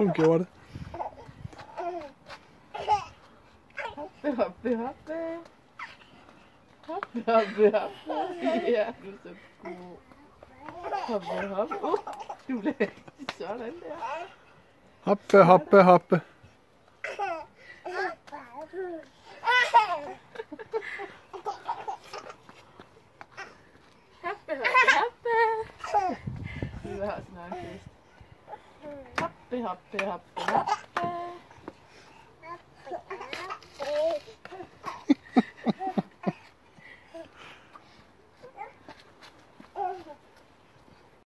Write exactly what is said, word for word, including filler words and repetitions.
Hun gjorde det. Hoppe, hoppe, hoppe. Hoppe, hoppe, hoppe. Ja, du er så god. Hoppe, hoppe. Uh, du blev sådan der. Hoppe, hoppe, hoppe. Hoppe, hoppe, hoppe. Vi har snart fest. Hoppe, hoppe, hoppe, hoppe.